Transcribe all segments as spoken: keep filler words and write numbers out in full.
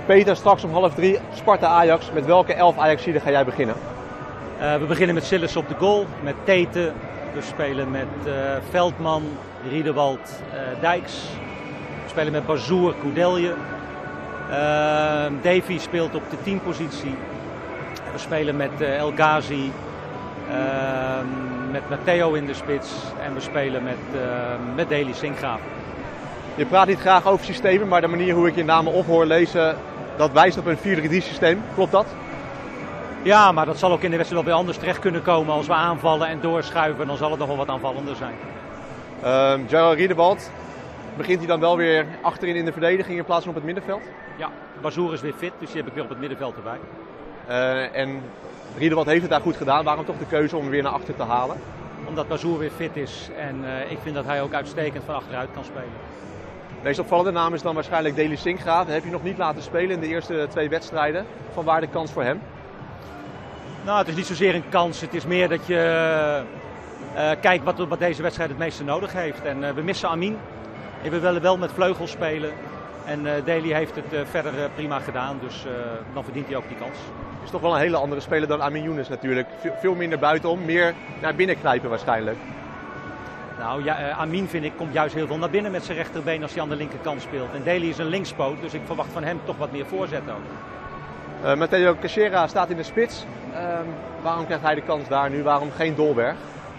Peter, straks om half drie Sparta-Ajax. Met welke elf Ajaxiden ga jij beginnen? Uh, we beginnen met Sillis op de goal, met Tete. We spelen met uh, Veldman, Riedewald, uh, Dijks. We spelen met Bazoer, Koudelje. Uh, Davy speelt op de teampositie. We spelen met uh, El Ghazi, uh, met Matteo in de spits en we spelen met, uh, met Dely Sinkgraven. Je praat niet graag over systemen, maar de manier hoe ik je namen op hoor lezen, dat wijst op een vier drie systeem. Klopt dat? Ja, maar dat zal ook in de wedstrijd wel weer anders terecht kunnen komen. Als we aanvallen en doorschuiven, dan zal het nog wel wat aanvallender zijn. Uh, Gerald Riedewald, begint hij dan wel weer achterin in de verdediging in plaats van op het middenveld? Ja, Bazoer is weer fit, dus die heb ik weer op het middenveld erbij. Uh, en Riedewald heeft het daar goed gedaan. Waarom toch de keuze om hem weer naar achter te halen? Omdat Bazoer weer fit is en uh, ik vind dat hij ook uitstekend van achteruit kan spelen. De meest opvallende naam is dan waarschijnlijk Dely Sinkgraven. Heb je nog niet laten spelen in de eerste twee wedstrijden. Van waar de kans voor hem? Nou, het is niet zozeer een kans. Het is meer dat je uh, kijkt wat, wat deze wedstrijd het meeste nodig heeft. En uh, we missen Amin. En we willen wel met vleugels spelen. En uh, Dely heeft het uh, verder uh, prima gedaan, dus uh, dan verdient hij ook die kans. Het is toch wel een hele andere speler dan Amin Younes natuurlijk. Ve veel minder buitenom, meer naar binnen knijpen waarschijnlijk. Nou, ja, uh, Amin vind ik komt juist heel veel naar binnen met zijn rechterbeen als hij aan de linkerkant speelt. En Dely is een linkspoot, dus ik verwacht van hem toch wat meer voorzet ook. Uh, Matteo Teixeira staat in de spits. Uh, waarom krijgt hij de kans daar nu? Waarom geen Dolberg?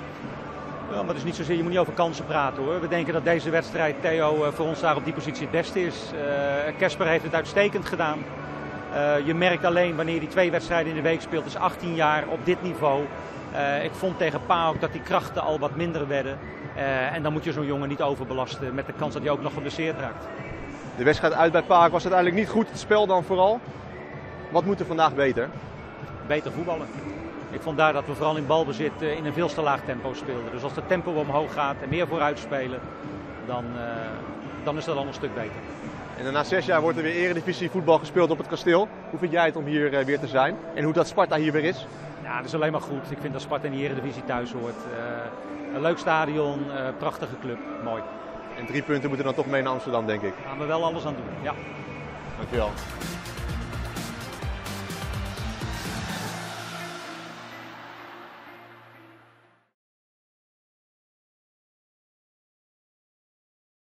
Ja, maar het is niet zozeer, je moet niet over kansen praten hoor. We denken dat deze wedstrijd Theo uh, voor ons daar op die positie het beste is. Kesper uh, heeft het uitstekend gedaan. Uh, je merkt alleen wanneer hij twee wedstrijden in de week speelt, is achttien jaar op dit niveau. Uh, ik vond tegen PAOK dat die krachten al wat minder werden. Uh, en dan moet je zo'n jongen niet overbelasten met de kans dat hij ook nog geblesseerd raakt. De wedstrijd uit bij PAOK was uiteindelijk niet goed, het spel dan vooral. Wat moet er vandaag beter? Beter voetballen. Ik vond daar dat we vooral in balbezit uh, in een veel te laag tempo speelden. Dus als het tempo omhoog gaat en meer vooruit spelen, dan, uh, dan is dat al een stuk beter. En na zes jaar wordt er weer Eredivisie voetbal gespeeld op het Kasteel. Hoe vind jij het om hier uh, weer te zijn? En hoe dat Sparta hier weer is? Ja, dat is alleen maar goed. Ik vind dat Sparta in de Eredivisie thuis hoort. Uh, een leuk stadion, uh, prachtige club, mooi. En drie punten moeten dan toch mee naar Amsterdam, denk ik. Daar gaan we wel alles aan doen, ja. Dankjewel.